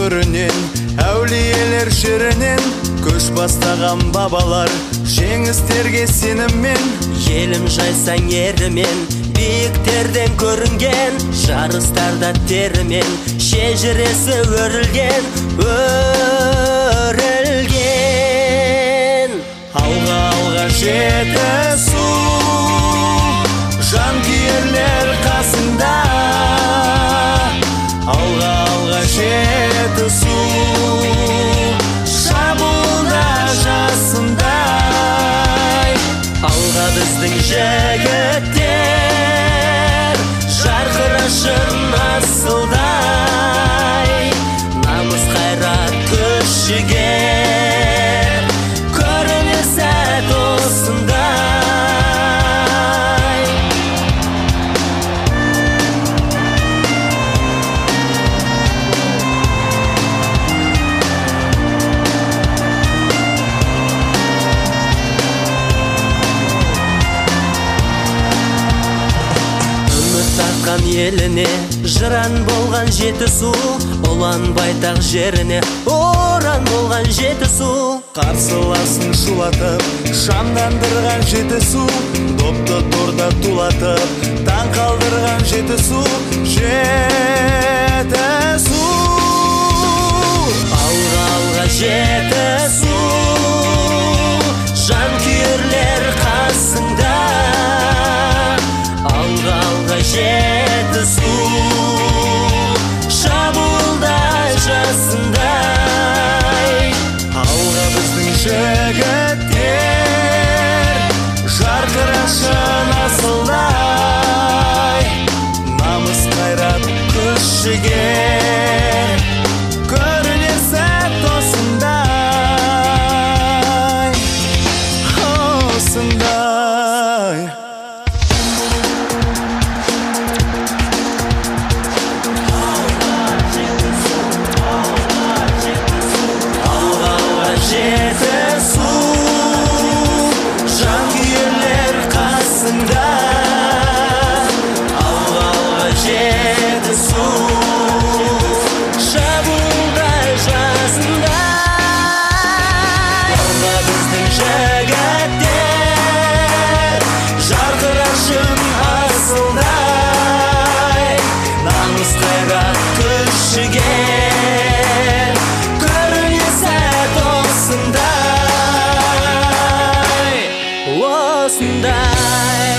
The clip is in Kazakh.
төрінен, әулиелер жерінен көш бастаған бабалар, жеңістерге сеніммен. Елім жайсаң ерімен, биіктерден көрінген, жарыстарда терімен, шежіресі өрілген. Алға жетісу, жанкүйерлер қасында. Алға жетісу, шабуылда жасындай. Алға біздің жігіттер, жарқырашын асылдай. Намыс қайрат күш жігер, көрінер сәт осындай. Үміт артқан еліне, жыран болған Жетісу, ұлан байтақ жеріне, оран болған Жетісу. Қарсыласын шулатып, шамдандырған Жетісу, допты торда тулатып, таң қалдырған Жетісу. Жетісу, алға Жетісу, жанкүйерлер қасында. Алға Жетісу, шабуылда жасындай. алға біздің жігіттер, жарқырашын асылдай. Намыс қайрат күш жігер, көрінер сәт осындай. Осындай. Жетісу, жанкүйерлер қасында. Алға Жетісу, шабуылда жасындай. Алға біздің жігіттер, жарқырашын асылдай. Намыс қайрат күш жігер, көрінер сәт осындай.